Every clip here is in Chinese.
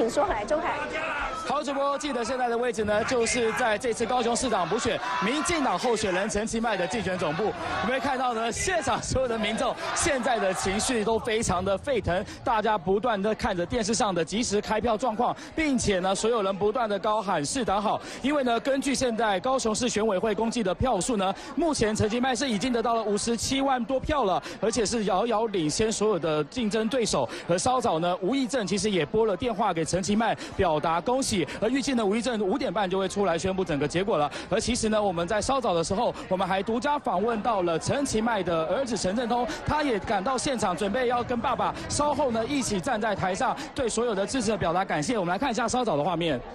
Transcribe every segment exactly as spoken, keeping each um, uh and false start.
请说回来，周凯。 好，主播，记得现在的位置呢，就是在这次高雄市长补选民进党候选人陈其迈的竞选总部。我们会看到呢，现场所有的民众现在的情绪都非常的沸腾，大家不断的看着电视上的即时开票状况，并且呢，所有人不断的高喊市党好。因为呢，根据现在高雄市选委会公祭的票数呢，目前陈其迈是已经得到了五十七万多票了，而且是遥遥领先所有的竞争对手。而稍早呢，吴益政其实也拨了电话给陈其迈，表达恭喜。而预计呢，吴益政五点半就会出来宣布整个结果了。而其实呢，我们在稍早的时候，我们还独家访问到了陈其迈的儿子陈振通，他也赶到现场，准备要跟爸爸稍后呢一起站在台上，对所有的支持者表达感谢。我们来看一下稍早的画面。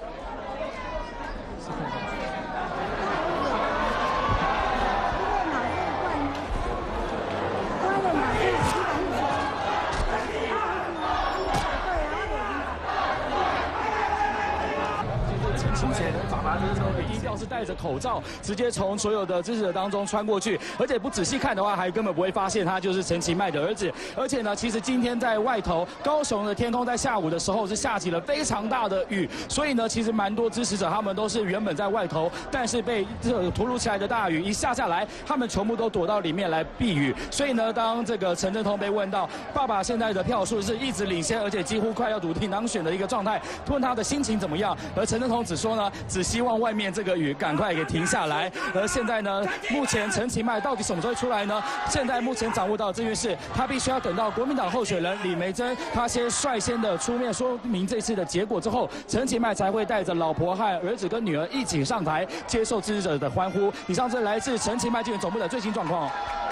爸爸这时候低调是戴着口罩，直接从所有的支持者当中穿过去，而且不仔细看的话，还根本不会发现他就是陈其迈的儿子。而且呢，其实今天在外头高雄的天空在下午的时候是下起了非常大的雨，所以呢，其实蛮多支持者他们都是原本在外头，但是被这突如其来的大雨一下下来，他们全部都躲到里面来避雨。所以呢，当这个陈振通被问到爸爸现在的票数是一直领先，而且几乎快要笃定当选的一个状态，问他的心情怎么样，而陈振通只说呢，只希望外面这个雨赶快给停下来。而现在呢，目前陈其迈到底什么时候会出来呢？现在目前掌握到的资讯是，他必须要等到国民党候选人李眉蓁他先率先的出面说明这次的结果之后，陈其迈才会带着老婆和儿子跟女儿一起上台接受支持者的欢呼。以上是来自陈其迈竞选总部的最新状况。